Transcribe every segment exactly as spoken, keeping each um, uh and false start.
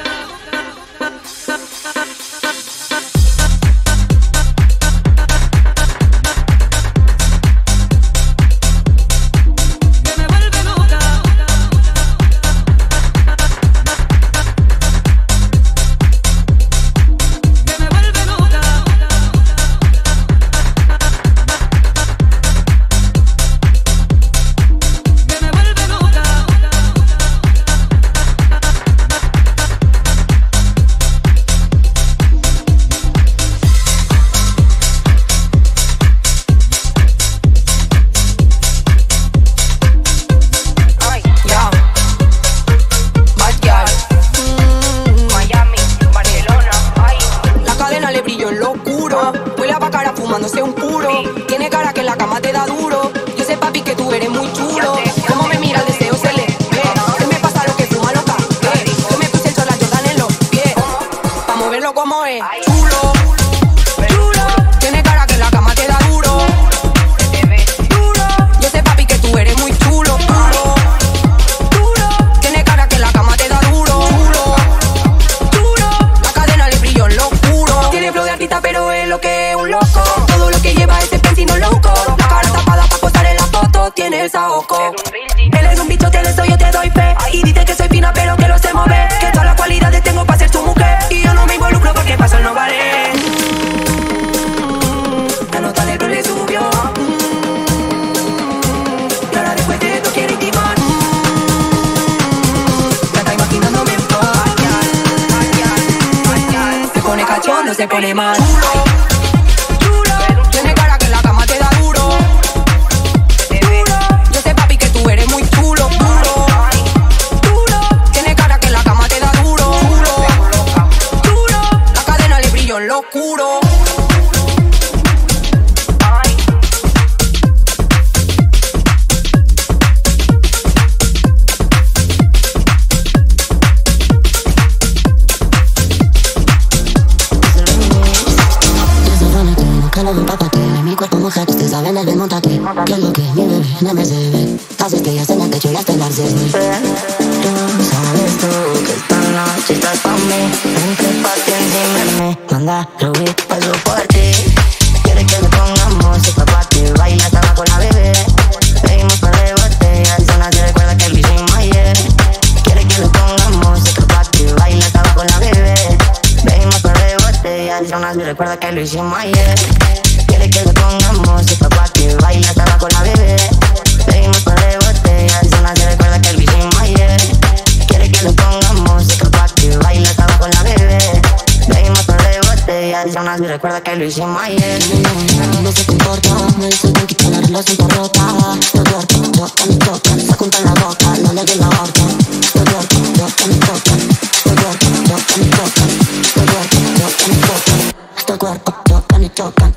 Que me vuelve loca. cuando se pone mal. Chulo, chulo, tiene cara que la cama te da duro. Duro, yo sé papi que tú eres muy chulo. Duro, duro, tiene cara que la cama te da duro. Duro, duro, la cadena le brilló en lo oscuro. Mi cuerpo mujer, usted sabe en el desmontate. Que lo que mi bebé no me se ve. Las estrellas en el techo y hasta el arce. Tú sabes tú que esta noche estás pa' mí. Entre pati encima de mí. Manda Rubí, paso por ti. Quiere que le pongamos música pa' ti. Baila, estaba con la bebé. Pedimos par de botellas. Zona se recuerda que lo hicimos ayer. Quiere que le pongamos música pa' ti. Baila, estaba con la bebé. Pedimos par de botellas. Zona se recuerda que lo hicimos ayer. Quiere que le pongamos música pa' que baila, estaba con la bebé. Pedimos par de botellas, zona se recuerda que lo hicimos ayer. Quiere que le pongamos música pa' que baila, estaba con la bebé. Pedimos par de botellas, zona se recuerda que lo hicimos ayer. No se comporta, me dice que quita la relación está rota. Estoy tuerto, toca mi toca, se junta en la boca, no le doy la horca. Estoy tuerto, toca mi toca, estoy tuerto, toca mi toca, estoy tuerto, toca mi toca, estoy cuerpo, toca mi toca.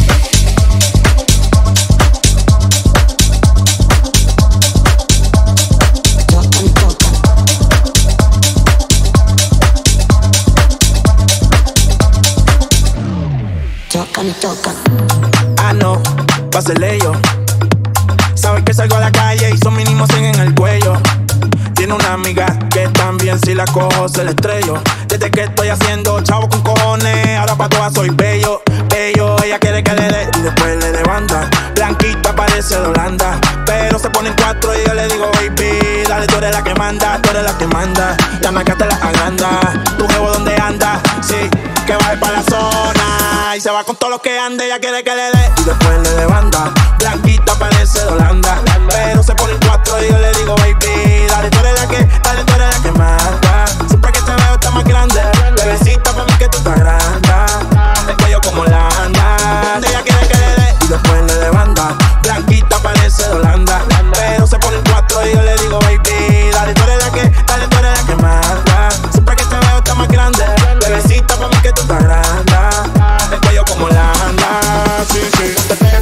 Me toca. Ah, no, pásele yo. Sabe que salgo a la calle y son mínimos cien en el cuello. Tiene una amiga que también si la cojo se la estrello. Desde que estoy haciendo chavo con cojones, ahora pa' todas soy bello, bello. Ella quiere que le dé y después le dé banda. Blanquita parece de Holanda, pero se ponen cuatro y yo le digo baby, dale, tú eres la que manda, tú eres la que manda. La marca te la agranda, tu jevo donde anda, sí, que baje pa' la zona y se va con todo lo que ande. Ella quiere que le dé y después le dé banda. Blanquita parece de Holanda, pero se ponen cuatro y yo le digo baby, dale, tú eres la que, dale, tú eres la que manda. Siempre que te veo está más grande, bebecita pa' mí que tú estás grande. El cuello como la anda, ella quiere que le dé y después le dé banda. Blanquita parece de Holanda, pero se ponen cuatro y yo le digo baby, dale, tú eres la que, dale, tú eres la que manda. Siempre que te veo está más grande, bebecita pa' mí que tú estás grande. El cuello como la anda, sí, sí.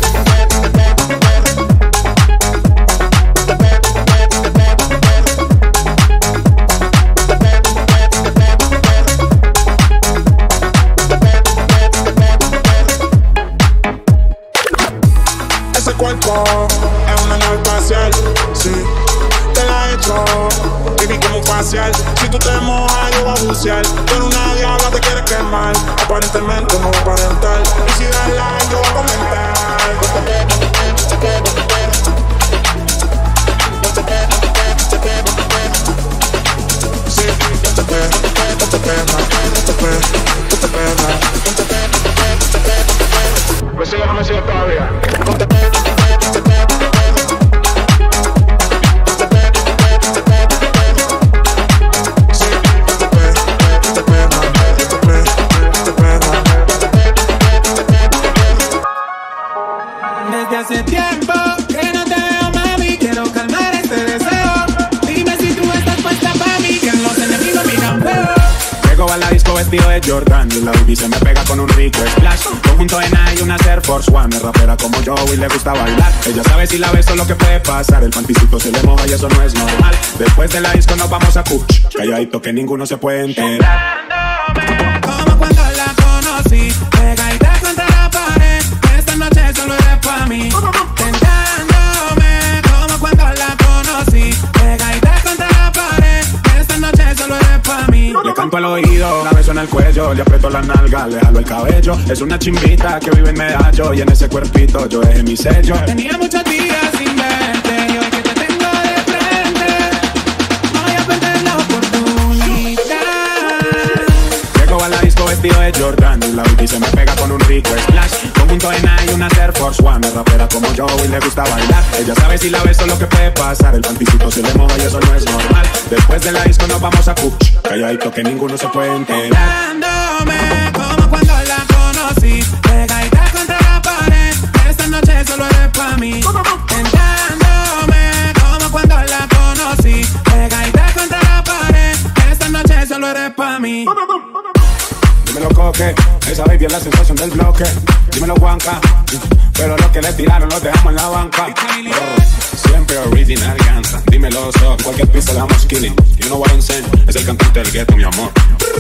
Ese cuerpo es una nave espacial, sí. Te la he hecho, baby, como un facial. Si tú te mojas, yo voy a bucear. Tú eres una diabla, te quieres quemar. Aparentemente no voy a aparentar. Y si das like, yo voy a comentar. Sí, ponte perra, ponte perra, ponte perra, ponte perra, ponte perra, ponte perra. Me sigue o no me sigue todavía. Ponte perra, ponte perra, ponte perra. Desde hace tiempo que no te veo, mami, quiero calmar este deseo. Dime si tú estás puesta pa' mí, que los enemigos miran feo. Llego a la disco vestido de Jordan y la baby se me pega con un rico splash. Conjunto en I y una Air Force One. Es rapera como yo y le gusta bailar. Ella sabe si la beso lo que puede pasar. El panticito se le moja y eso no es normal. Después de la disco nos vamos a Cuch. Calladito que ninguno se puede enterar. Como cuando la conocí, pegadita contra la pared. Esta noche solo es pa' mí. Tentándome, como cuando la conocí, pegadita contra la pared. Esta noche solo es pa' mí. Le canto al oído, la beso en el cuello, le aprieto la nalga, le jalo el cabello. Es una chimbita que vive en Medallo y en ese cuerpito yo dejé mi sello. Tenía muchos días sin verte y hoy que te tengo de frente, no voy a perder la oportunidad. Llego a la disco vestido de Jordan y la baby se me pega con un rico splash. Conjunto en I y una Air Force One. Es rapera como yo y le gusta bailar. Ella sabe si la beso lo que puede pasar. El panticito se le moja y eso no es normal. Después de la disco nos vamos a Cuch. Calladito que ninguno se puede enterar. Dándome como cuando mí. Tentándome como cuando la conocí. Pegadita contra la pared, esta noche solo eres pa' mí. Dímelo coque, esa baby es la sensación del bloque. Dímelo guanca, pero los que le tiraron los dejamos en la banca. Oh, siempre original gangsta. Dímelo so, cualquier pista le damos killing. You know what I'm saying, es el cantante del ghetto, mi amor.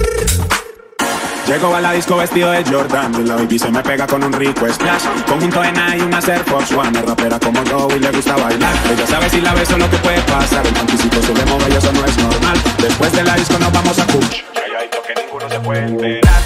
Llego a la disco vestido de Jordan y la baby se me pega con un rico splash. Conjunto de Nike y una Air Force One. Es rapera como yo y le gusta bailar. Ella sabe si la beso lo que puede pasar. El panticito se le mueve y eso no es normal. Después de la disco nos vamos a cook. Calladito que ninguno se puede enterar.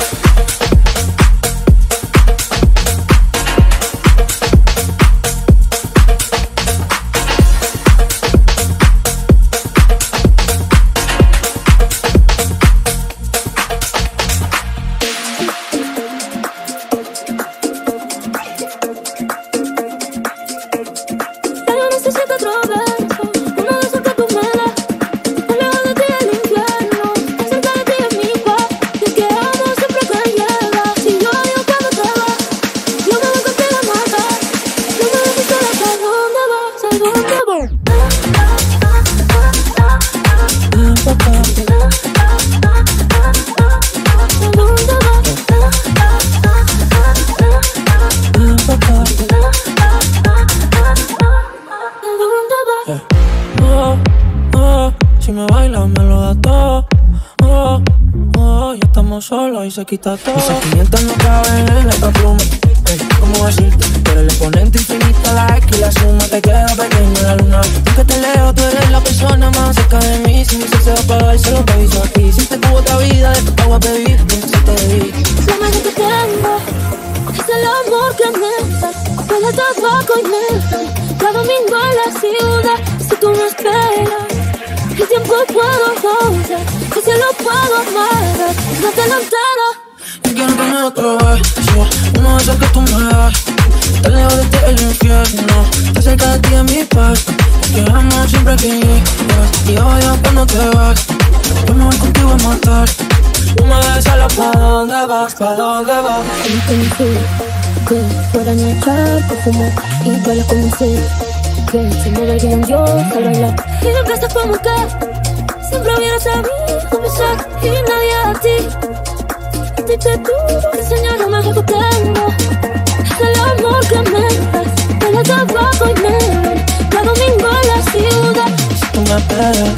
Y se quita todo. Mis sentimientos no caben en esta pluma. Ey, ¿cómo decirte? Tú eres el exponente infinito, la X y la suma te queda pequeña la luna. Tú que te leo, tú eres la persona más cerca de mí. Si mi ser se va a apagar, se lo aviso aquí. Si te tuvo otra vida, de tu te voy a pedir, piensa si te debí. Lo más que tengo es el amor que me das. Huele a tabaco y menta. Cada domingo en la ciudad, si tú no esperas, el tiempo puedo pausar, el cielo puedo amar, no te lo entero. Yo quiero que me otro beso, uno de esos que tú me das. Te lejos de ti el infierno, te cerca de ti en mi paz. Que amo siempre que llegas, y odio cuando te vas. Yo me voy contigo a matar. No me dejes sola, ¿pa' dónde vas? ¿Pa' dónde vas? Como que me fui, que fuera a echar perfume y bailas como si que se me vería un dios al bailar. Y de veces como que siempre hubiera sabido cómo ser y nadie a ti. A ti te tuve que enseñar lo mejor que tengo. Es el amor que me das. Huele a tabaco y melón. Cada domingo en la ciudad. Si tú me esperas,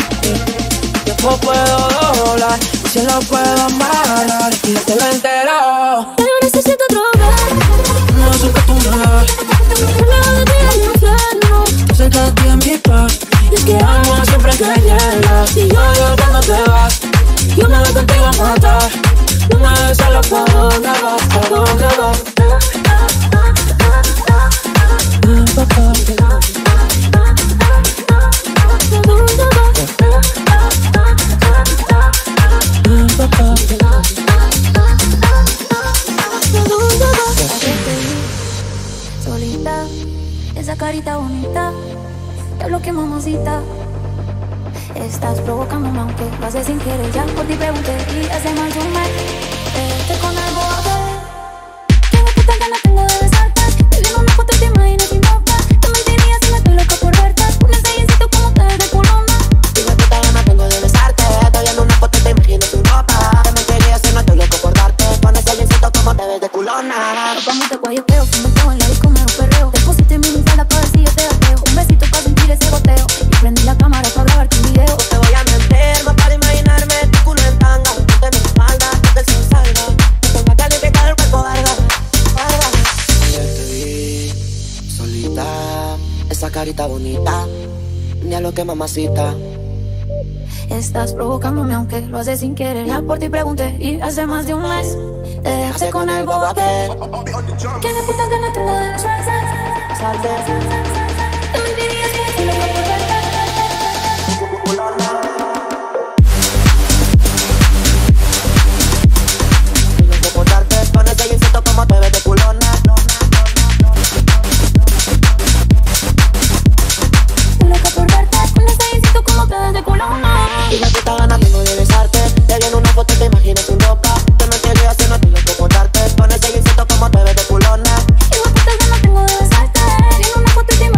yo puedo doblar. Si lo puedo amarrar y yo te lo entero. Yo necesito otro beso. No sé que tú me das. Lejos de ti el infierno, cerca de ti en mi paz. y es que Amo siempre que llegas, y yo odio cuando te vas. Yo me voy contigo a matar. No me dejes solo, ¿pa' dónde vas? ¿Pa' dónde vas? Ven pa' acá. Ven pa' acá. solita, esa carita bonita, diablo que mamacita. Estás provocándome aunque lo haces sin querer. Ya por ti pregunté y hace más de un mes te con algo a ver. Qué puta ganas tengo de besarte. Te vi en una foto y te imaginas sin boca. Te mentiría si me estoy loca por verte. Un ensayecito como te de culona. Qué puta ganas tengo de besarte. Te vi en una foto y te imaginas sin ropa. Te mentiría si me estoy loco por darte. Con ese ensayecito como te ves de culona. Nos vamos de guayeteo, fumeteo en la disco me un perreo. Deposité mi minifalda para ver si yo te gateo. Un besito para sentir ese goteo. Y prendí la cámara para grabarte un video. No te voy a mentir, no para imaginarme tu culo en tanga. Ponte mi espalda, ponte sin salga. Me pongo a calificar el cuerpo, varga, varga. Ayer te vi solita, esa carita bonita. Ni a lo que mamacita. Estás provocándome aunque lo haces sin querer. Ya por ti pregunté y hace más de un mes te dejaste con el bobo aquel. ¿Qué de puta ganas tengo de besarte? Salte. Te mentiría si me estoy loca por verte. Con ese insecto como te ves de culona. Estoy loca por verte, con ese insecto como te ves de culona. Y la puta gana tengo de besarte. Te vi en una foto y te imaginas sin ropa. Te mentiría si no estoy loco por darte. Con ese insecto como te ves de culona. Y la puta gana tengo de besarte. Te vi en una foto y te imaginas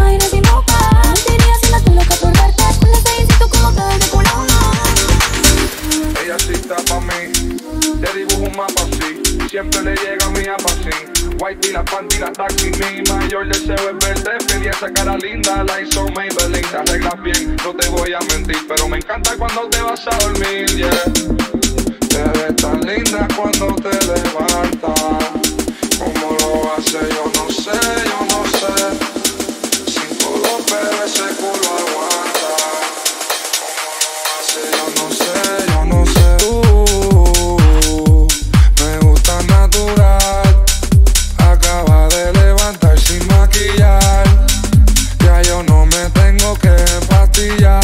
siempre le llega a mi apacín. White y la panty, la taxi, mi mayor deseo es verte feliz. Esa cara linda la hizo Maybelline. Te arreglas bien, no te voy a mentir, pero me encanta cuando te vas a dormir, yeah. Te ves tan linda cuando te levantas. ¿Cómo lo hace? Yo no sé, yo no sé. Cinco dos, pero ese culo aguanta. ¿Cómo lo hace? Yo no sé, yo no sé. Uh, me gusta natural. Acaba de levantar sin maquillar. Ya yo no me tengo que pastillar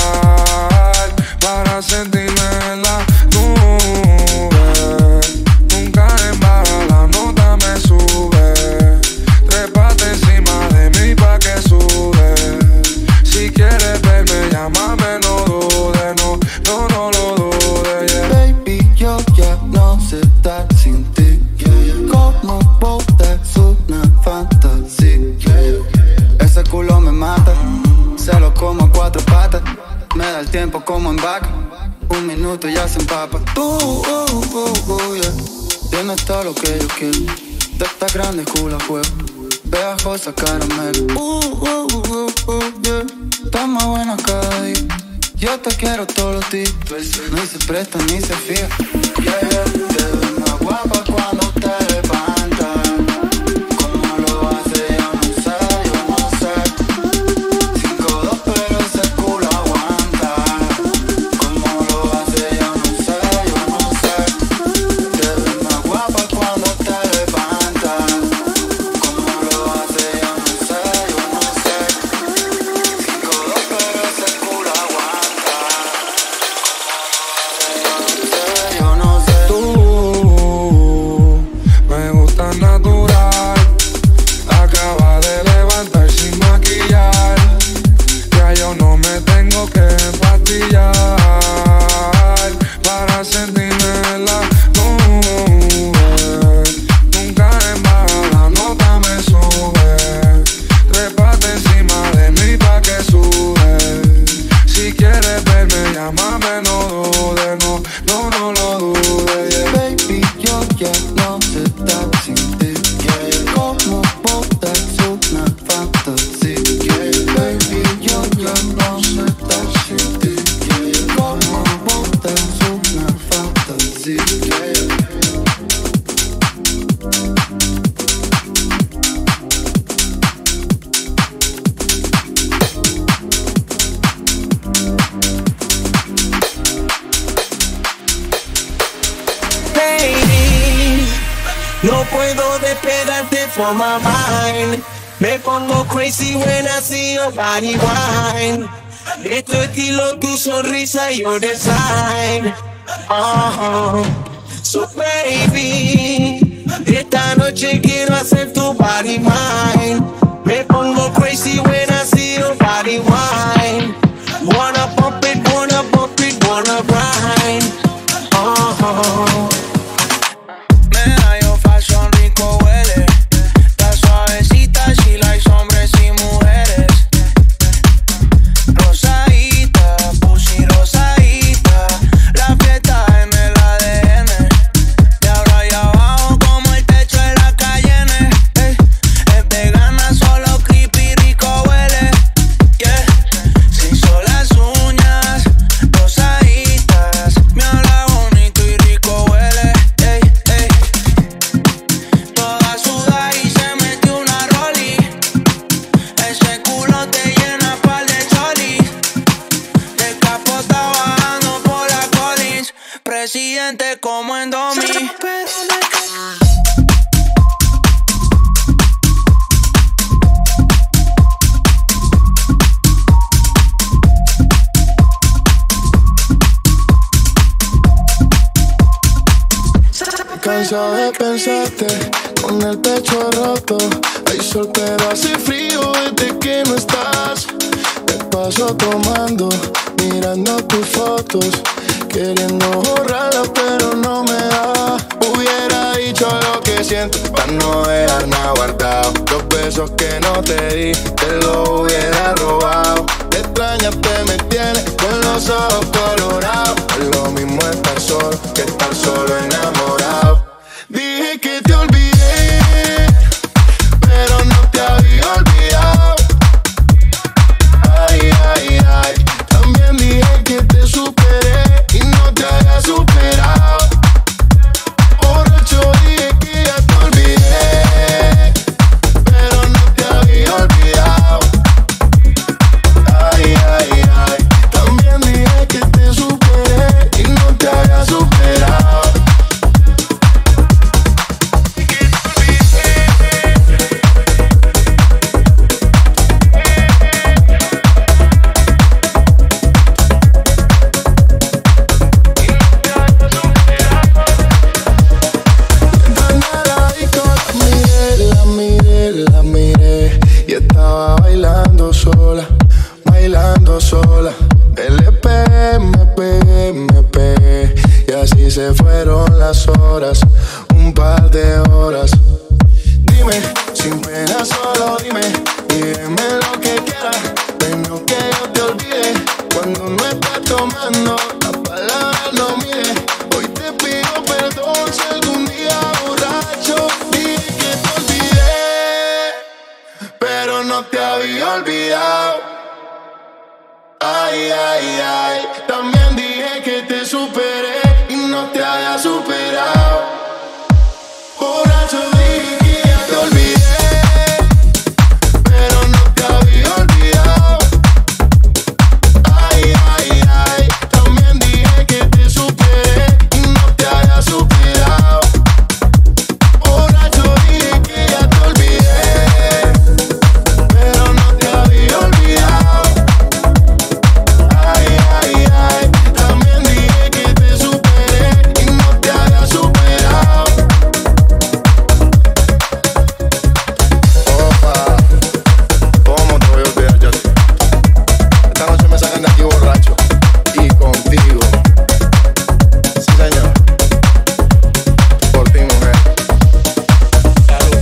para sentirme en la nube. Nunca en baja la nota me sube. Trépate encima de mí pa' que sube. Si quieres verme, llámame, no dudes, no, no, no lo dudes, yeah. Baby, yo ya no sé estar sin ti. Como vos es una fantasía. Ese culo me mata, se lo como a cuatro patas. Me da el tiempo como en vaca, un minuto y ya se empapa. Tú, uh, uh, uh, yeah. Tienes todo lo que yo quiero. De esta grande culo a juego, pegajosa caramelo. Uh, uh, uh, uh, yeah. Estás más buena cada día. Yo te quiero todos los días. Ni se presta ni se fija. Yeah, yeah. Te ves más guapa cuando te levantas. ¿Cómo lo hace? Yo no sé, yo no sé. Cinco dos, pero ese culo aguanta. ¿Cómo lo hace? Yo no sé, yo no sé. Te ves más guapa cuando te levantas. ¿Cómo lo hace? Yo no sé, yo no sé. Cinco dos, pero ese culo aguanta. Yo no sé. Tú me gusta natural. Acaba de levantar sin maquillar. Ya yo no me tengo que pastillar para sentirme en la nube. Nunca en baja la nota me sube. Trépate encima de mí pa' que sube. Si quieres verme, llámame, no dudes, no, no, no lo dudes, yeah. Baby, yo ya no sé estar sin ti. Yeah. Como vos es una fantasía. Yeah. Baby, yo ya no sé estar sin ti. Yeah. Como vos es una fantasía. Yeah. Baby, no puedo despegarte from my mind. Me pongo crazy when I see your body wine. De tu estilo, tu sonrisa y your design. Uh-huh. So baby, esta noche quiero hacer tu body mine. Me pongo crazy when I see your body wine. Wanna bump it, wanna bump it, wanna grind. Uh-huh. Medallo fashion rico huele. Está suavecita, she likes hombres y mujeres. Rosadita, pussy rosadita. La fiesta en el A D N. De ahora y abajo como el techo de la Cayenne. Hey, es vegana, solo creepy, rico huele. Yeah, se hizo las uñas rosaditas. Me habla bonito y rico huele. Hey, hey. Toda suda y se metió una roli. Ese culo te llena pa'l de choli. De capota bajando por la Collins. Presidente como en Domi. Cansado de pensarte con el pecho roto. Hay sol pero hace frío desde que no estás. Me paso tomando, mirando tus fotos, queriendo borrarlas pero no me da. Hubiera dicho lo que siento para no dejar nada guardado. Los besos que no te di te los hubiera robado. Te extrañaste, me tienes con los ojos colorados. Es lo mismo estar solo que estar solo enamorado. Dime horas, un par de horas. Dime, sin pena solo dime, y dime lo que quieras, menos que yo te olvide. Cuando no estás tomando, las palabras no mide. Hoy te pido perdón si algún día borracho dije que te olvidé, pero no te había olvidado. Ay, ay, ay, también dije que te superé y no te había superado. Borracho dije que ya te olvidé, pero no te había olvidado. Ay, ay, ay, también dije que te superé y no te había superado. Borracho dije que ya te olvidé, pero no te había olvidado. Ay, ay, ay, también dije que te superé y no te había superado. Opa, ¿cómo te voy a olvidar yo? Esta noche me sacan de aquí borracho y contigo. Sí, señor. Por ti, mujer. Salud.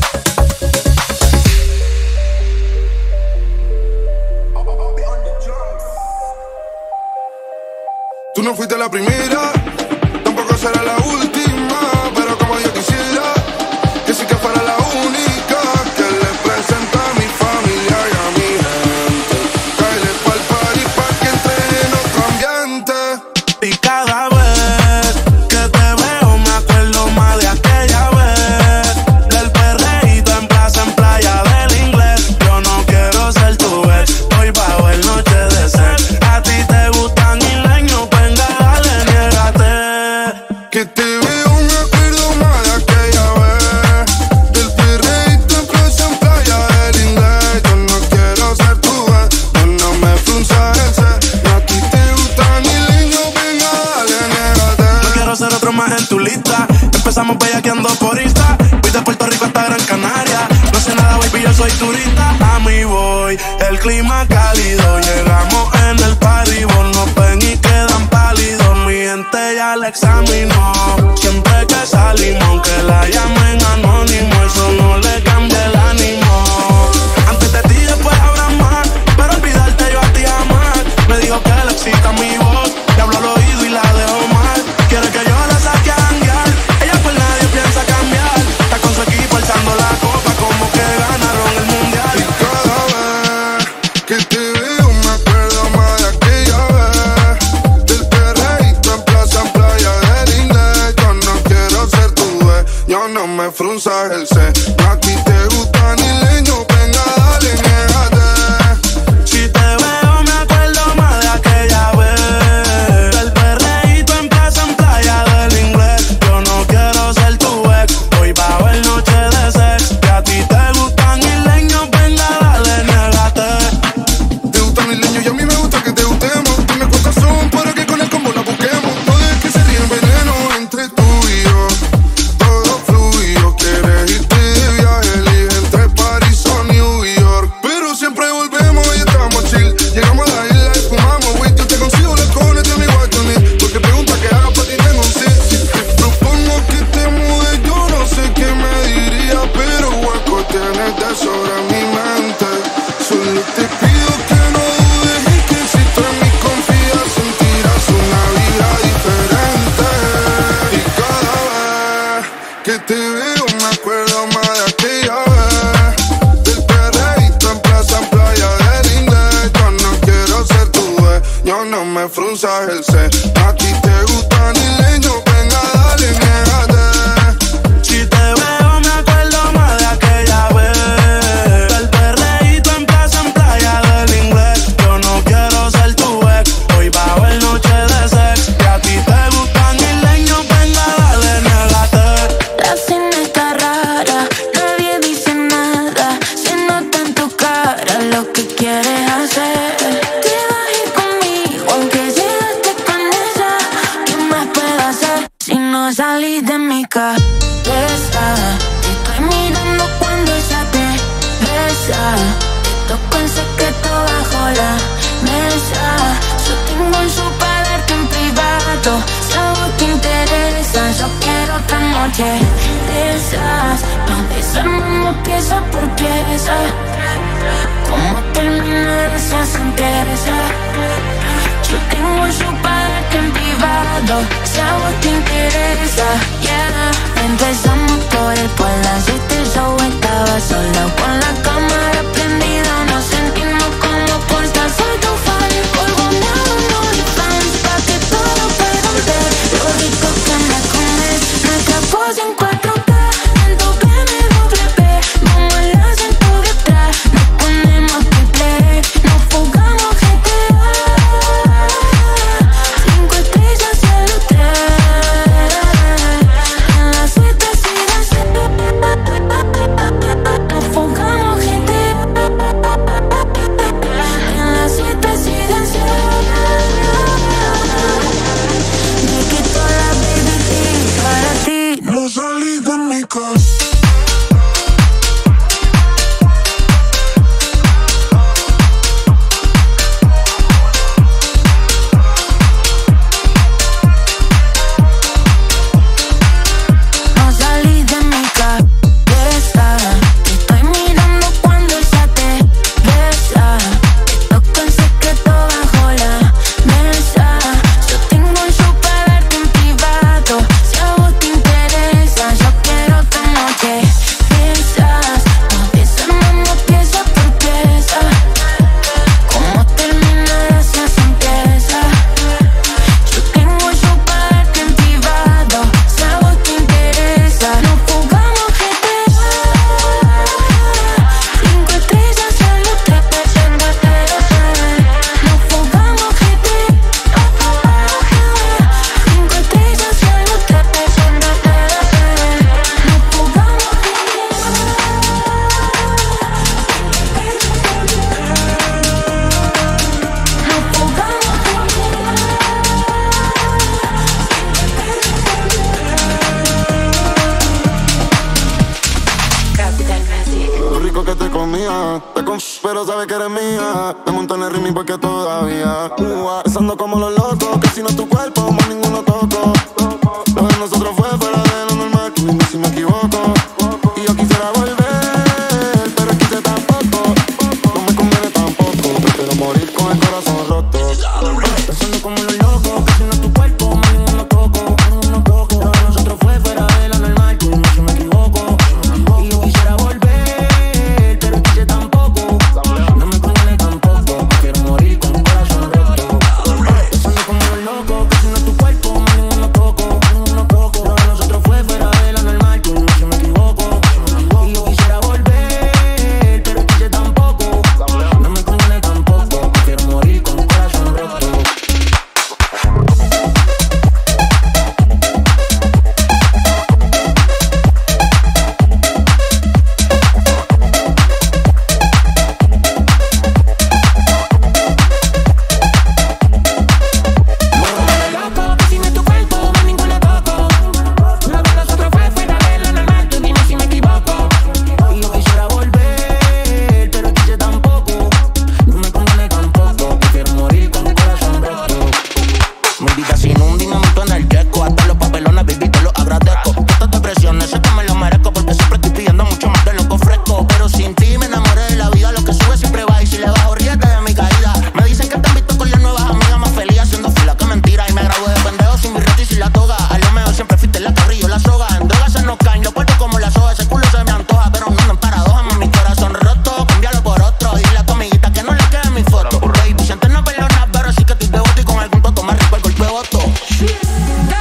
Tú no fuiste la primera, tampoco será la última, pero como yo quisiera que sí que fuera la única que le presenta a mi familia y a mi gente. Cáele pa'l party pa' que entre en otro ambiente. Y cada vez que te veo me acuerdo más de aquella vez, del perreíto en plaza, en playa del inglés. Yo no quiero ser tu ex, hoy bajo el noche de sex. A ti te gustan isleños, venga, dale, niégate. Que te veo me acuerdo más de aquella vez, del perreíto en plaza, en playa del inglés. Yo no quiero ser tu ex, yo no me frunzas el set. A ti te gustan isleños, venga, dale, niégate. No quiero ser otro más en tu lista. Empezamos bellaqueando por Insta, voy de Puerto Rico hasta Gran Canaria. No sé nada, baby, yo soy turista. A mí voy, el clima cálido. Llegamos en el party, vos nos ven y quedan pálidos. Mi gente ya la examinó, siempre que salimos, aunque la llamen anónimo, eso no le cambia el ánimo. Antes de ti después habrá más, pero olvidarte yo a ti jamás. Me dijo que le excita mi voz, le hablo al oído y la dejo mal. Quiere que yo la saque a janguear, ella por nadie piensa cambiar. Está con su equipo alzando la copa como que ganaron el mundial. Y cada vez que te veo me acuerdo más de aquella vez, del perreíto en plaza, en playa del inglés. Yo no quiero ser tu ex, yo no me frunzas el set. A ti te gustan isleños, venga, dale, niégate. Si te veo me acuerdo más de aquella vez, del perreíto en plaza, en playa del inglés. Yo no quiero ser tu ex, hoy bajo el noche de sex. Que a ti te gustan isleños, venga, dale, niégate. Te gustan isleños y a mí me gusta que te gustemos. Dime cuántas son para que con el combo la busquemos. No dejes que se ríen veneno entre tú y yo. Todo fluido, quieres irte de viaje, elige entre París o New York. Pero siempre volvemos y estamos chill. Llegamos a la isla y fumamos weed. Yo te consigo los cojones de mi guatonil, porque pregunta que haga pa' ti tengo un sí. Si te propongo que te mudes, yo no sé qué me diría, pero hueco tienes de sobra en mi mente. Solo te pido que no dudes y que si tú en mí confías sentirás una vida diferente. Y cada vez que te veo me acuerdo más de aquella vez, del perreíto en plaza, en playa del inglés. Yo no quiero ser tu ex, yo no me frunzas el set. A ti te gustan isleños, venga, dale, niégate. Si te veo me acuerdo más de aquella vez, del perreíto en plaza, en playa del inglés. Yo no quiero ser tu ex, hoy bajo el noche de sex. Que a ti te gustan isleños, venga, dale, niégate. La cena está rara, nadie dice nada. Se nota en tu cara lo que quieres hacer. Te vas a ir conmigo, aunque llegaste con esa. ¿Qué más puedo hacer si no salís de mi cabeza? Te estoy mirando cuando ella te besa. Te toco en secreto bajo la mesa. Yo tengo un super darte en privado. Si algo te interesa, yo quiero tener noche de esas donde desarmamos pieza por pieza. ¿Cómo terminar esa sentencia? Yo tengo eso para darte en privado, si a vos te interesa, yeah. Empezamos por el por las siete, yo estaba sola con la cámara prendida. Nos sentimos como portas, soy tu fan. Colgando no de fans, pa' que todo puedan ver lo rico que me comes. Nuestra pose en cuatro K, en tu B M W, como el acento detrás. Nos ponemos triple, nos fugamos G T A. Cinco estrellas cielo tres, en la suite residencial. Nos fugamos G T A, en la suite residencial. Me quito la baby para ti. No salí de mi casa. No salí de mi cabeza. Te estoy mirando cuando ella te besa. Te toco en secreto bajo la mesa. Yo tengo un show para darte en privado, si a vos te interesa. Yo quiero tu noche de esas donde desarmamos pieza por pieza. ¿Cómo terminar esa sentencia? Yo tengo un show para darte en privado, si a vos te interesa. Nos jugamos G T A, cinco estrellas cielo tres, nos jugamos G T A, cinco estrellas cielo tres, nos jugamos Lo rico que te comía, te con pero sabes que eres mía. Me monto en el ritmo porque todavía uh, besando como los locos, que si no es tu cuerpo, más ninguno toco. Lo de nosotros fue fuera de lo normal, que dime si me equivoco. Y yo quisiera volver, pero es que hice tan poco. No me conviene tampoco, prefiero morir con el corazón roto. Besando como los locos, que si no es tu cuerpo, más ninguno toco. Ninguno toco. Lo de nosotros fue fuera de lo normal, que dime si me equivoco. Y yo quisiera volver, pero es que hice tan poco. No me conviene tampoco, prefiero morir con el corazón roto. Besando como los locos, que si no es tu cuerpo, más ninguno toco. Ninguno toco. Lo de nosotros fue fuera de lo normal, que dime si me equivoco. Y yo quisiera volver, pero es que hice tan poco. No me conviene tampoco, prefiero morir con el corazón roto. loco, que si no es tu cuerpo, más ninguno toco. Lo de nosotros fue fuera de lo normal, tú dime si me equivoco. Y yo quisiera volver, pero quise tampoco. No me conviene tampoco, prefiero morir con el corazón roto. Mi vida sin un dinamito en el yeco. Hasta los papelones, baby, te lo agradezco. Estas depresiones sé que me lo merezco, porque siempre estoy pidiendo mucho más de lo que ofrezco. Pero sin ti me enamoré de la vida. Lo que sube siempre va, y si le bajo ríete de mi caída. Me dicen que te han visto con las nuevas amigas más feliz, haciendo fila, que mentira. Y me grabo de pendejo sin mi reto y sin la toga. A lo mejor siempre fuiste la carrillo, la soga. En drogas se nos caen, los cuerpos como la soga. Ese culo se me antoja, pero no ando en paradoja. Mi corazón roto, cámbialo por otro. Dile a tu amiguita que no le quede mi foto. Baby, si antes no perdonas, pero sí que te devoto. Y con algún toto más rico el golpe voto.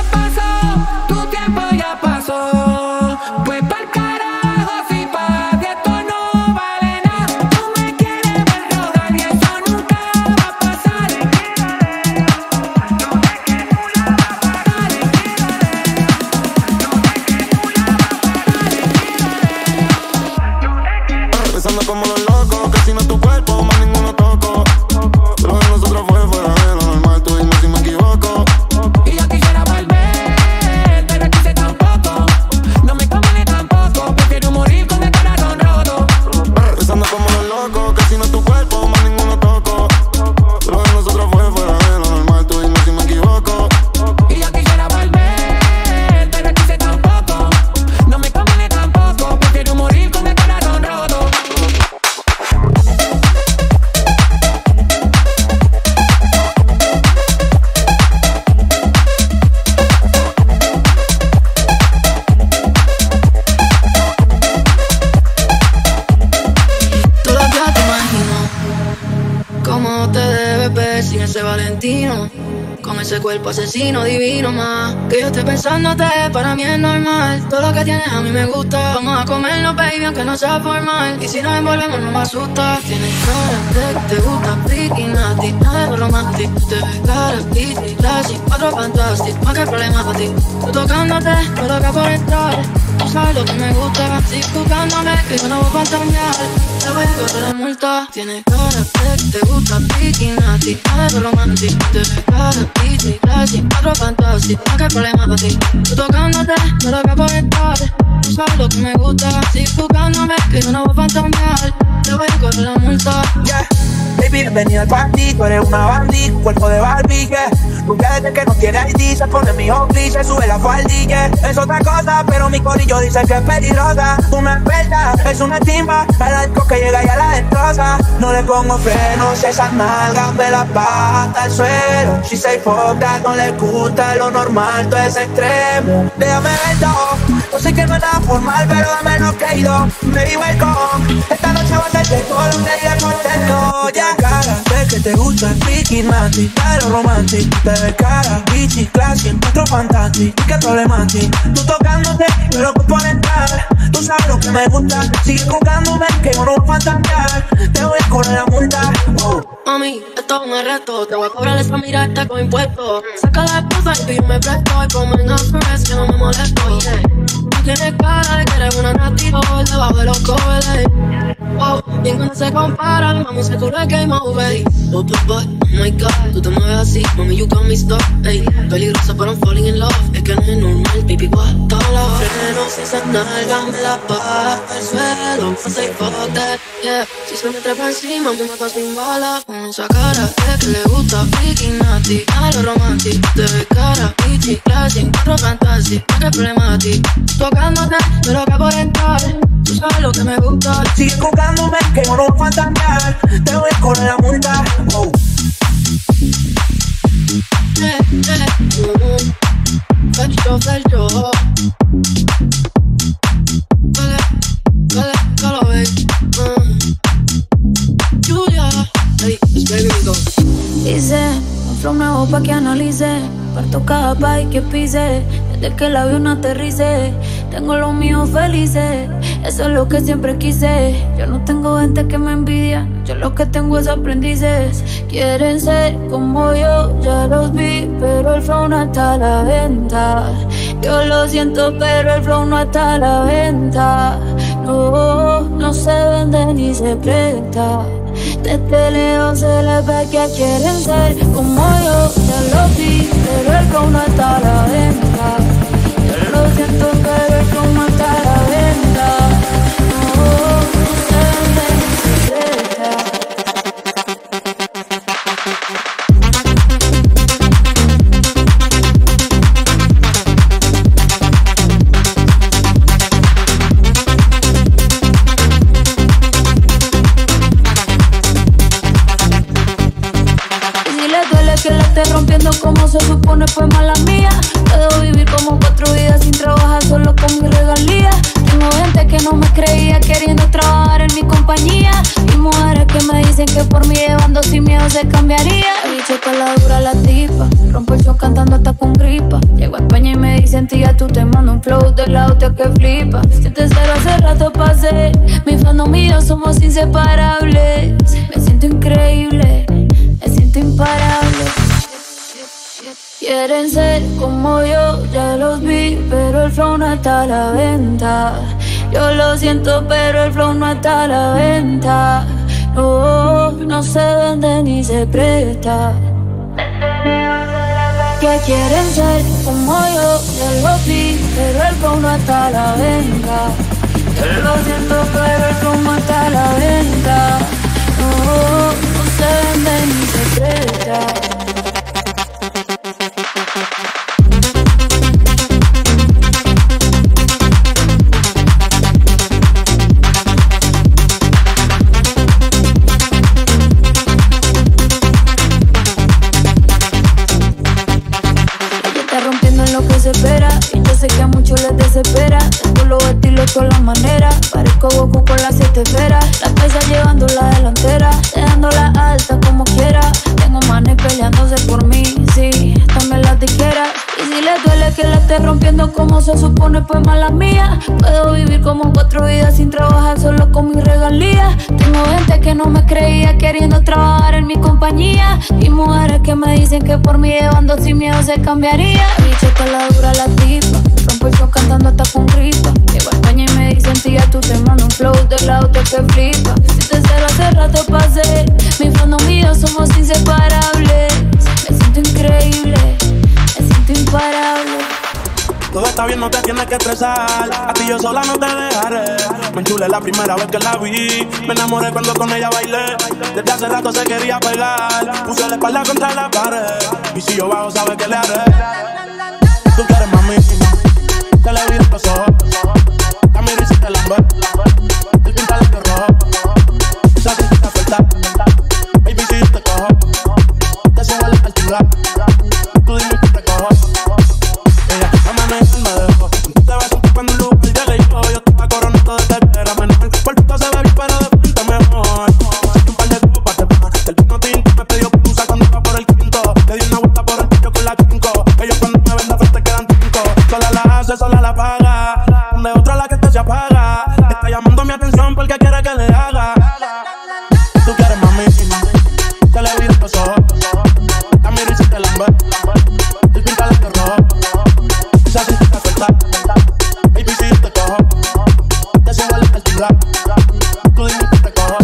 cuerpo asesino divino más. Que yo esté pensándote, para mí es normal. Todo lo que tienes a mí me gusta. Vamos a comernos, baby, aunque no sea formal. Y si nos envolvemos no me asusta. Tienes cara de que te gusta freaky, nasty, nada de romantic. Te ves cara, bitchy, classy, cuatro fantastic. Más que problema para ti. Tú tocándote, me toca por entrar. Tú sabes lo que me gusta. Sigue buscándome, que yo no voy a fantasear. Te voy a correr la multa. Tienes cara de que te gusta freaky, nasty, nada de romantic. Te ves cara, bitchy, classy, cuatro fantastic. Más que problema para ti. Tú tocándote, me toca por entrar. Tú sabes lo que me gusta. Sigue buscándome, que yo no voy a fantasear. Te voy a correr la multa. Yeah. Baby, bienvenida al party, tú eres una bandit, cuerpo de Barbie, yeah. Nunca desde que no tiene I D, se pone mi hockey, se sube la faldi, yeah. Es otra cosa, pero mi corillo dice que es peligrosa. Una experta, es una timba, al alcohol que llega y a la destroza. No le pongo frenos, esas nalgas me las baja al suelo. She say fuck that, no le gusta lo normal, todo es extremo. Déjame ver todo, no sé que no es nada formal, pero dame lo que he ido. Baby, welcome, esta noche va a ser de todo lo que diga contento, yeah. Cara, sé que te gusta el freaky, nasty, pero romantic. Te ves cara, bitchy, classy, encuentro fantastic. ¿Y qué problema a ti? Tú tocándote, yo loco por entrar. Tú sabes lo que me gusta. Sigue jugándome, que yo no voy a fantasear. Te voy a correr la multa. Oh. Mami, esto es un arresto. Te voy a cobrar esa mirada con impuestos. Saca la cosa y yo me presto. Y como en Express, que no me molesto, yeah. Tú tienes cara de que eres una nasty boy debajo de los cobeles. Oh, bien que no se compara, mami, se tú le game over. Oh, but, but, oh my God, tú te mueves así, mami, you got me stuck, ey. Peligrosa, pero I'm falling in love. Es que no es normal, baby, what the love. Frenos, esas nalgas me las baja al suelo. I say fuck that, yeah. Si se me trepa encima, me mata sin bala. Con esa cara de que le gusta freaky, nasty, a lo romantic. Te ves cara, bitchy, classy, cuatro fantastic. ¿Qué problema a ti? Tocándote, pero que por entrar. Tú sabes lo que me gusta. Sigue jugándome, que yo no voy a fantasear. Te voy a correr la multa. Oh. Eh, eh, mm, Felcho, felcho. Vale, vale, calo, baby. Mm. Julia, hey, let's baby go. Dice, un flow nuevo pa' que analice. Parto cada país que pise. Desde que el avión aterrice, tengo los míos felices. Eso es lo que siempre quise. Yo no tengo gente que me envidia. Yo lo que tengo es aprendices. Quieren ser como yo, ya los vi, pero el flow no está a la venta. Yo lo siento, pero el flow no está a la venta. No, no se vende ni se presta. Desde lejos se les ve que quieren ser como yo, ya lo vi, pero el flow no está a la venta. Yo lo siento, pero el flow no está a la venta. No, no se vende ni se presta. Que la esté rompiendo como se supone, pues mala mía. Puedo vivir como cuatro vidas sin trabajar solo con mi regalía. Tengo gente que no me creía queriendo trabajar en mi compañía. Y mujeres que me dicen que por mí llevando sin miedo se cambiaría. He dicho que la dura la tipa, rompo el show cantando hasta con gripa. Llego a España y me dicen tía, tú te mando un flow de la hostia que flipa. Si te cero hace rato pasé, mi fandom y yo somos inseparables. Me siento increíble, me siento imparable. Quieren ser como yo, ya los vi, pero el flow no está a la venta. Yo lo siento, pero el flow no está a la venta. No, no se vende ni se presta. Que quieren ser como yo, ya los vi, pero el flow no está a la venta. Yo lo siento, pero el flow no está a la venta. No, no se vende ni se presta. Y yo sé que a muchos les desespera. Tengo los estilos, todas las maneras. Parezco Goku con las siete esferas. La paisa llevando la delantera, dejándola alta como quiera. Tengo tengo manes peleándose por mí, sí, también las tijeras. Y si le duele que la esté rompiendo como se supone, pues mala mía. Puedo vivir como cuatro vidas sin trabajar solo con mis regalías. Tengo gente que no me creía queriendo trabajar en mi compañía. Y mujeres que me dicen que por mí llevando sin miedo se cambiaría. Bicho que la dura la tipa, rompo el show cantando hasta con gripa. Llego a España y me dicen tía, tú te mando un flow del auto que flipa. Si te cero hace rato pasé, mi fondo mío somos inseparables. Me siento increíble, me siento imparable. Todo está bien, no te tienes que estresar. A ti yo sola no te dejaré. Me enchulé la primera vez que la vi. Me enamoré cuando con ella bailé. Desde hace rato se quería pegar. Puse la espalda contra la pared. Y si yo bajo, sabes que le haré. Tú quieres mami, que le vi los ojos. La mira y si te lambe. El pinta de rojo. Esa que te falta. Baby, si yo te cojo, te subo la altura. Tú dime que te cojo. Ella me maneja, me dejó. Tú te vas a sentir cuando el lugar llegue yo. Yo te voy a coronar todo de tercera menor. Por puto se ve bien, pero de frente mejor. Si un par de copas te pagan. El vino tinto me pidió cruza cuando iba por el quinto. Le di una vuelta por el pillo con la cinco. Ellos cuando me ven de frente quedan cinco. Sola la hace, sola la paga. De otra la que te se apaga. Está llamando mi atención porque quiere que le haga. Tú quieres mami, que le vi los ojos. La mira y si te lambe. El pinta de rojo. Esa que te falta. Baby, si yo te cojo, te subo la altura. Tú dime que te cojo.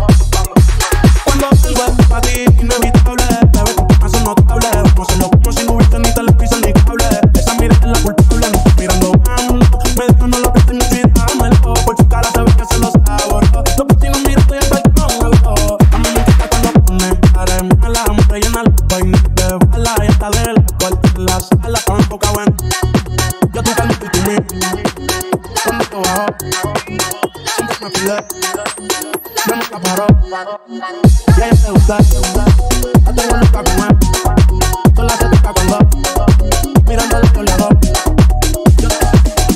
Cuando salgo es para ti, inevitable. La vez que más notable. Vamos a hacerlo como si no hubiese ni televisor ni cable. Esa mira es la culpable, no estoy mirando ángulo. Me dijo no lo que tengo que dámelo. Por su cara se ve que se lo saboró. Los vecinos miran, estoy en balcón, algo. A mí me encanta cuando pone cara en mala. Me llena la vaina de bala. Y hasta de la puerta en la sala con poca buena. Yo tú calmo y tú mí. Cuando te bajo, siempre me pide. Yo nunca paro. Y a ella te gusta. A todo el loca con él. Sola se toca cuando mirándole yo le hago. Yo te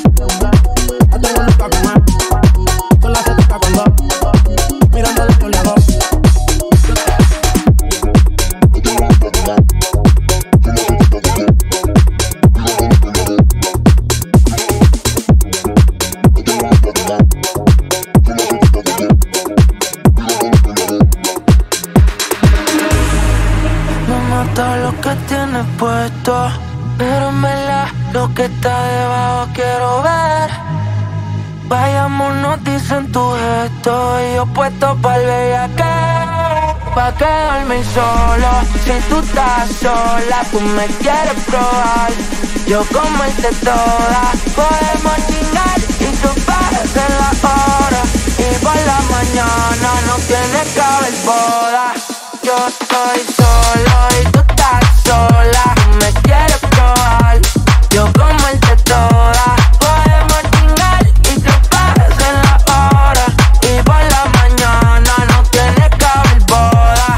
a todo el loca con él. Sola se toca cuando mirándole yo le hago. Lo que tienes puesto, pero en verdad lo que está debajo quiero ver. Vayámonos, dicen tu gesto y yo puesto pa'l bellaqueo. Pa' quedarme solo, si tú estás sola, tú me quieres probar. Yo comerte toda, podemos chingar y tú pares en la hora. Y por la mañana no tiene que haber boda. Yo estoy solo y tú estás sola. Tú me quieres probar, yo comerte toda. Podemos chingar y tú pares en la hora. Y por la mañana no tiene que haber boda.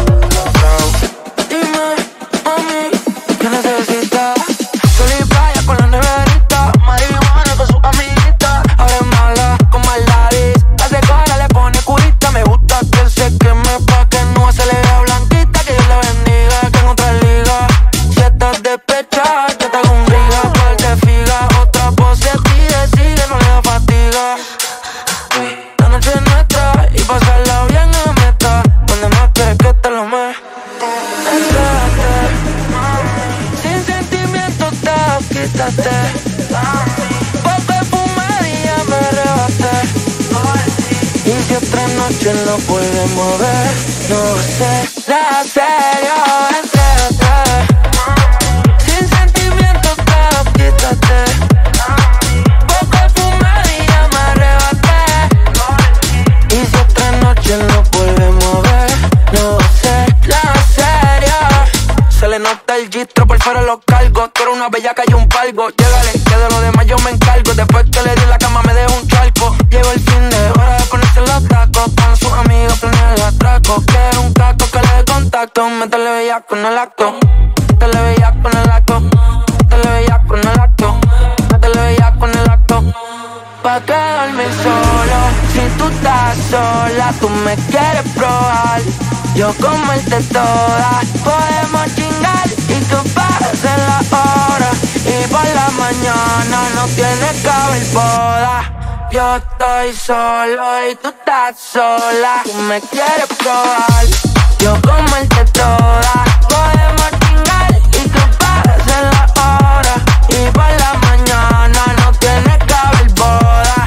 Dime, mami, ¿qué necesitas? Sol y playa con la neverita, marihuana con su amiguita. Ahora es mala con Maldaris, hace cara, le pone curita. Me gusta que se queme pa' que no se le vea blanquita. Que Dios le bendiga, que en otra liga. Si estás despechada, yo te hago un riga. Par de figa, otra pose pide, sigue, no le da fatiga. La noche es nuestra y pasarla bien en meta. Donde más quieres que te lo me entrégate. Sin sentimientos te quítate. Poco perfumería me arrebaté. Y si otra noche lo podemos ver, no sé, la serio, entrégate. Sin sentimientos te quítate. Poco perfumería me arrebaté. Y si otra noche lo podemos ver, no sé, la serio. Se le nota el gistro, por fuera los cargos. Tú eres una bellaca y un palgo. Llégale, que de lo demás yo me encargo. Después que le di la cama me dejo un charco. Llegó el fin de hora de ponerse los tacos. Con sus amigos planear el atraco. Quiero un caco que le dé contacto. Métele bellaco en el acto. Métele bellaco en el acto. Métele bellaco en el acto. Métele bellaco en el acto. Pa' quedarme solo, si tú estás sola, tú me quieres probar. yo comerte toda. Podemos chingar y tú pagas en la hora. Y por la mañana no tienes que haber boda. Yo estoy solo y tú estás sola. Tú me quieres probar, yo comerte toda. Podemos chingar y tú pagas en la hora. Y por la mañana no tienes que haber boda.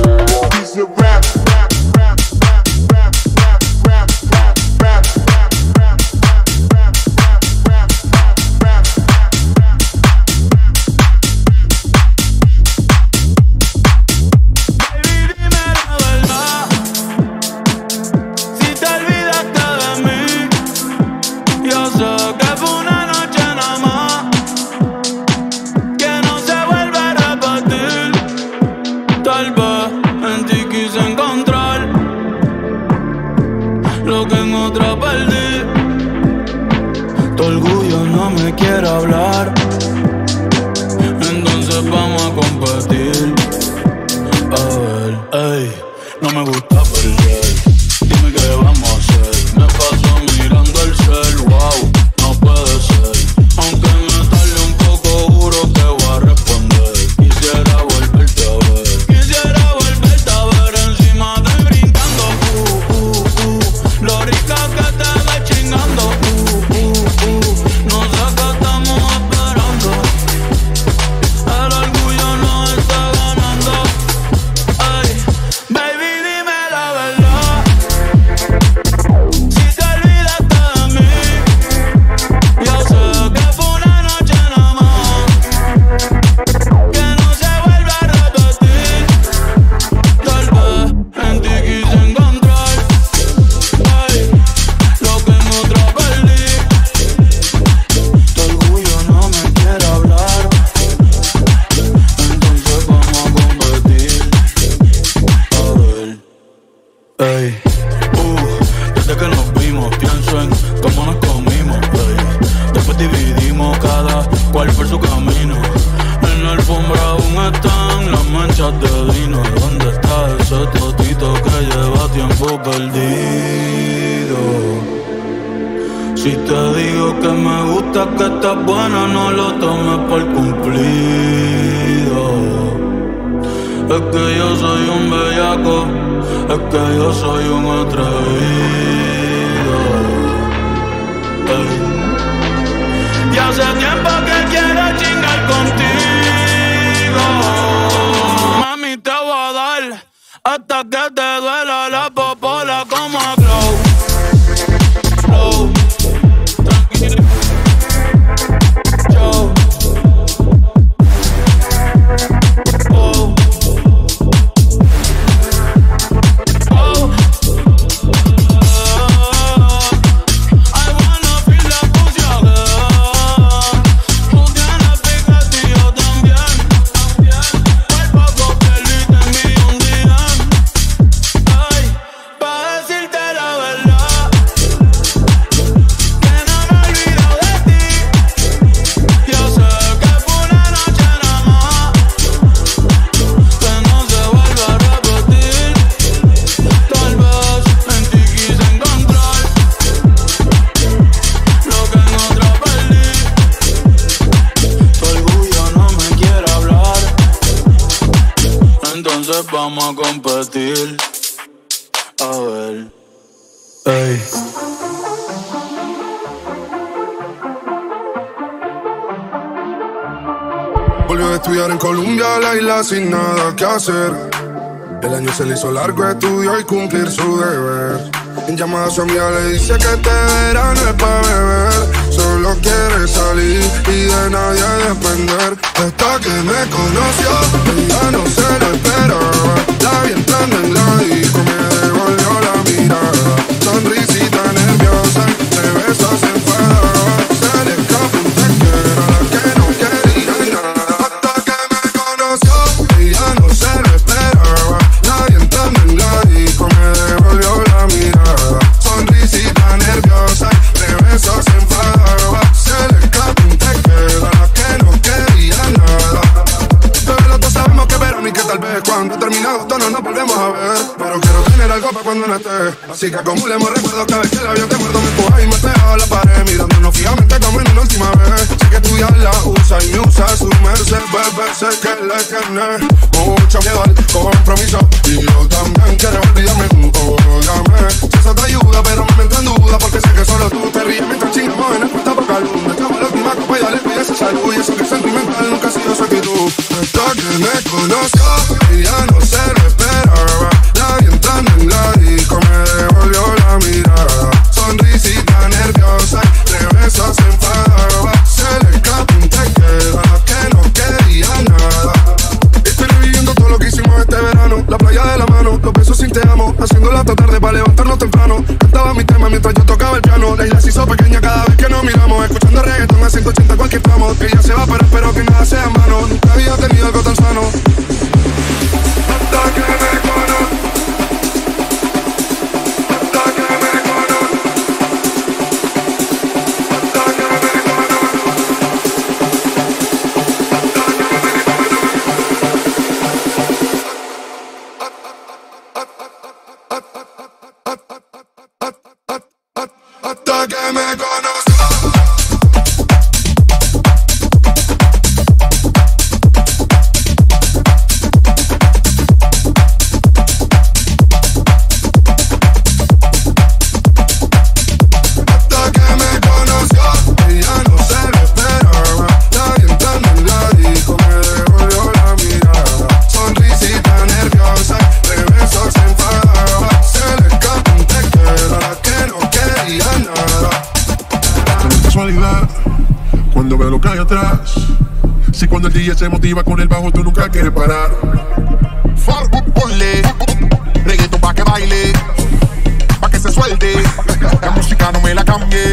Quiero hablar, entonces vamos a competir. A ver, ey, no me gusta perder. Dime qué vamos a hacer. Me paso mirando el cel, wow, no puede ser. Aunque me tarde un poco, juro que voy a responder. Quisiera volverte a ver, quisiera volverte a ver. Encima de brincando, uh, uh, uh. Lo rica que te ves chingando, uh, uh, uh. No sé qué estamos esperando. El orgullo nos está ganando. Ay, baby, dime la verdad. Si te olvidaste de mí, yo sé que fue una noche nada más, que no se vuelve a repetir. Tal vez en ti quise encontrar, ay, lo que en otra perdí. Tu orgullo no me quiere hablar, entonces vamos a competir. A ver, ey, uh, desde que nos vimos pienso en cómo nos comimos, ey. Después dividimos cada cual por su camino. En la alfombra aún están las manchas de vino. ¿Dónde está ese totito que lleva tiempo perdido? Si te digo que me gusta, que estás buena, no lo tomes por cumplido. Es que yo soy un bellaco, es que yo soy un atrevido. Ey. Y hace tiempo que quiero chingar contigo. Mami, te voy a dar hasta que te duela la popola como a Glow. Glow. Tranquilo. Yo. Oh. Oh. I wanna feel la pussy again. Tú tienes piquete y yo también. Por poco que le te envío un día. Ay, pa' decirte la verdad, que no me he olvidado de ti. Yo sé que fue una noche nada más, que no se vuelve a repetir. Tal vez en ti quise encontrar lo que en otra perdí. Tu orgullo no me quiere hablar, entonces vamos a competir. A ver, ey. Volvió a estudiar en Colombia, la isla sin nada que hacer. El año se le hizo largo, estudió y cumplir su deber. En llamada a su amiga le dice que este verano es pa' beber. Solo quiere salir y de nadie depender. Hasta que me conoció, ella no se lo esperaba. La vi entrando en la disco, me devolvió la mirada. Sonrisita nerviosa, de besos se enfadaba. Se le escapó un tequila, la que no quería nada. Hasta que me conoció, ella no se lo esperaba. La vi entrando en la disco, me devolvió la mirada. Sonrisita nerviosa, de besos se enfadaba. Se le escapó un tequila, la que no quería nada. Pero los dos sabemos que verán y que tal vez cuando termine agosto no nos volvemos a ver. Pero quiero tener algo copa cuando no estés. Así que acumulemos recuerdos cada vez que la veo te muerdo, me empuja y me pega a la pared, mirándonos fijamente como en una última vez. Sé que tú ya la usas y me usas su merced, bebé, sé que le tienes mucho miedo al compromiso y yo también quiero olvidarme, óyame. Si eso te ayuda, pero me entra en duda porque sé que solo tú te ríes mientras chingamos en el puesta poca luz. Me echamos la última copa y dale, cuida esa salud y eso que es sentimental nunca ha sido su actitud. Hasta que me conozco y ya no se lo esperaba. La vi entrando en la disco, me devolvió la mirada. Sonrisita nerviosa y de besos enfadaba. Se le escapó un te queda que no quería nada. Estoy reviviendo todo lo que hicimos este verano. La playa de la mano, los besos sin te amo. Haciéndola hasta tarde para levantarnos temprano. Cantaba mi tema mientras yo tocaba el piano. La isla se hizo pequeña cada vez que nos miramos. Escuchando reggaetón a ciento ochenta cualquier tramo. Ella se va pero espero que nada sea en vano. Nunca había tenido algo tan sano. Hasta que me conozco. Hasta que me conozco. Hasta que me conozco. Hasta que me conozco. Cuando veo lo que hay atrás, si cuando el D J se motiva con el bajo tú nunca quieres parar. Fargo, ponle reggaeton pa' que baile, pa' que se suelte, la música no me la cambie.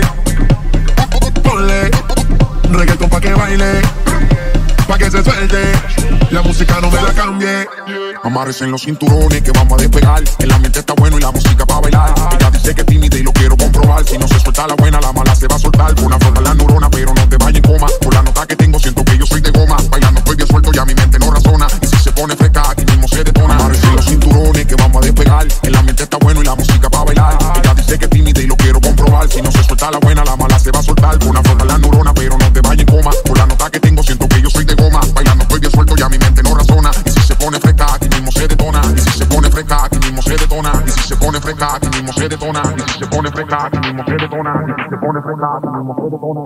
Ponle reggaeton pa' que baile, pa' que se suelte, la música no me la cambie. Amárrese en los cinturones que vamos a despegar. El ambiente está bueno y la música pa' bailar. Ella dice que es tímida y lo quiero comprobar. Si no se suelta la buena, la mala se va a soltar. Por una flota la neurona, pero no te vayas en coma. Por la nota que tengo siento que yo soy de goma. Bailando estoy bien suelto, ya mi mente no razona. Y si se pone fresca, aquí mismo se detona. Amárrese en los cinturones que vamos a despegar. El ambiente está bueno y la música pa' bailar. Ella dice que es tímida y lo quiero comprobar. Si no se suelta la buena, la mala se va a soltar. Por una flota la neurona, pero no te vayas en coma. Por la nota que tengo siento que yo soy de goma. Bailando estoy bien suelto, ya mi mente no razona. Y si se pone fresca, aquí mismo se detona. Y si se pone fresca, aquí mismo se detona. Y si se pone fresca, aquí mismo se detona. Y si se pone fresca, aquí mismo se detona. Y si se pone fresca, aquí mismo se detona.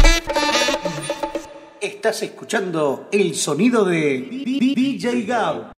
Estás escuchando el sonido de D J Gab.